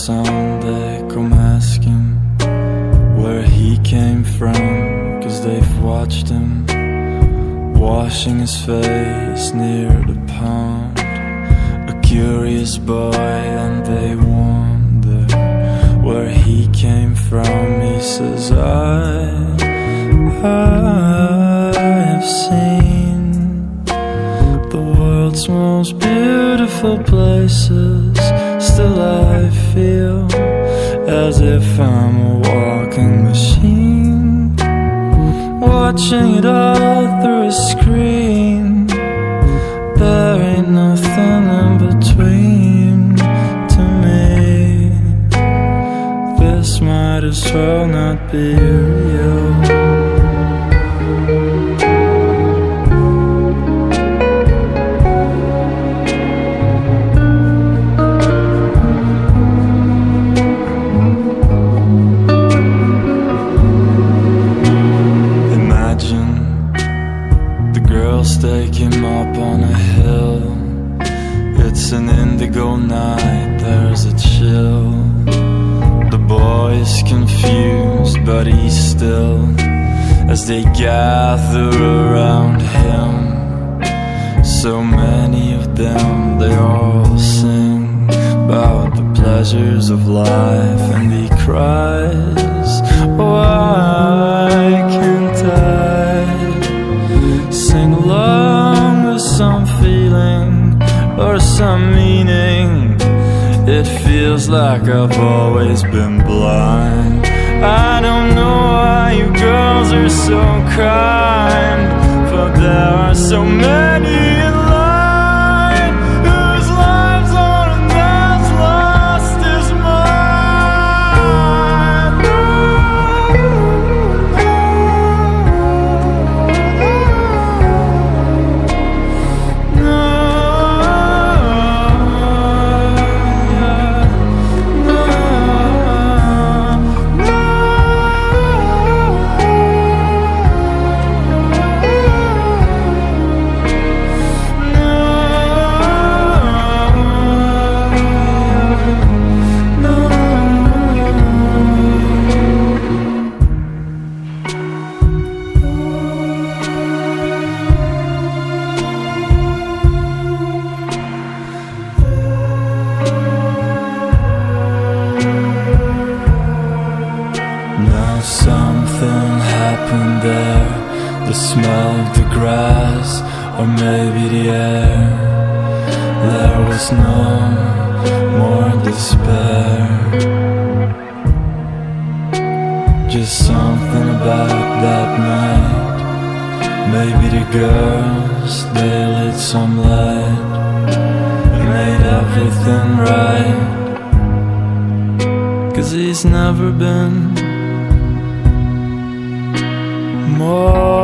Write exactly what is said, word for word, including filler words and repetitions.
someday come ask him where he came from, 'cause they've watched him washing his face near the pond. A curious boy, and they wonder where he came from. He says, I, I have seen the world's most beautiful places. Still I feel as if I'm a walking machine, watching it all through a screen. There ain't nothing in between to me. This might as well not be real. Take him up on a hill. It's an indigo night, there's a chill. The boy is confused, but he's still, as they gather around him. So many of them, they all sing about the pleasures of life, and he cries, why can't I sing along with some feeling or some meaning? It feels like I've always been blind. I don't know why you girls are so kind, but there are so many in line whose lives aren't as lost as mine. Something happened there, the smell of the grass, or maybe the air. There was no more despair, just something about that night. Maybe the girls, they lit some light and made everything right. 'Cause he's never been more